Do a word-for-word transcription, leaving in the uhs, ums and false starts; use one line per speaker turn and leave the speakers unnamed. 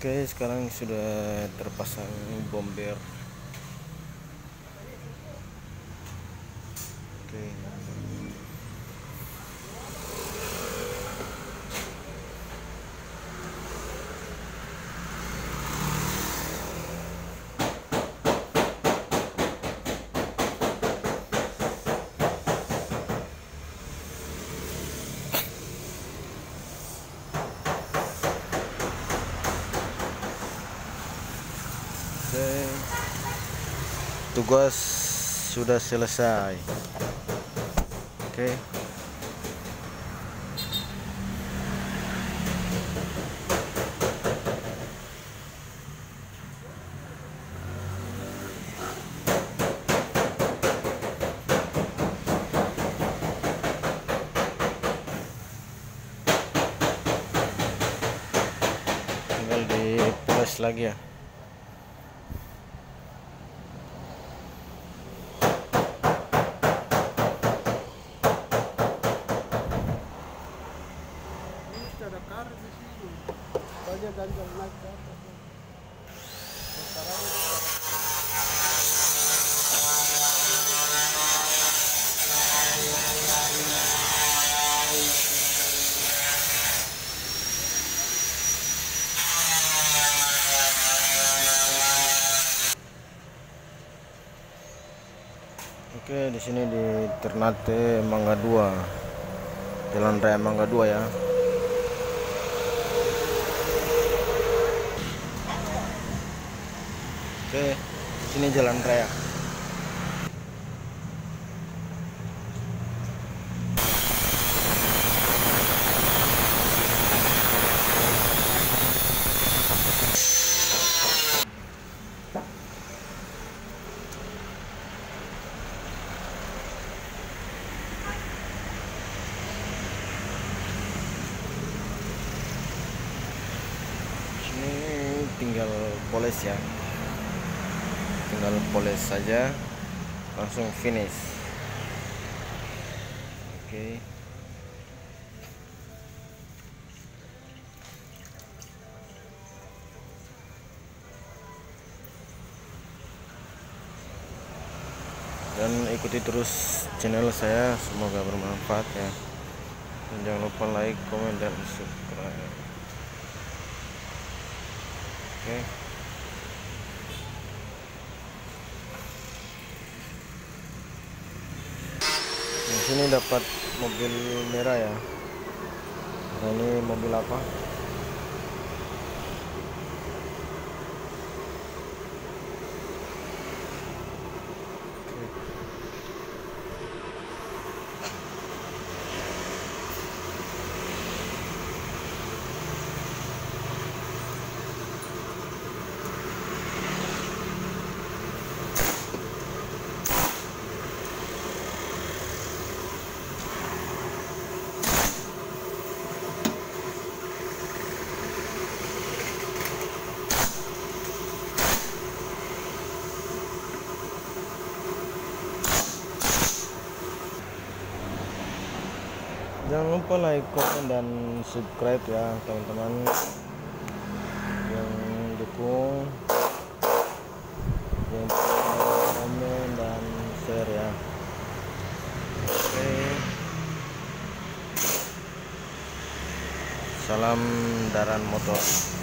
Oke, sekarang sudah terpasang bomber. Oke. Oke, tugas sudah selesai. Oke, tinggal dipoles lagi ya.
Ada karet di sini. Banyak ganjal naik ke atas.
Oke, di sini di Ternate Mangga dua, Jalan Raya Mangga dua ya. Oke, sini jalan raya. Sini tinggal poles ya. Tinggal poles saja, langsung finish. Oke. Dan ikuti terus channel saya, semoga bermanfaat ya. Dan jangan lupa like, komen, dan subscribe. Oke. Di sini dapat mobil merah ya. Nah, ini mobil apa? Jangan lupa like, komen, dan subscribe ya teman-teman yang dukung, yang komen dan share ya. Oke, salam Daran Motor.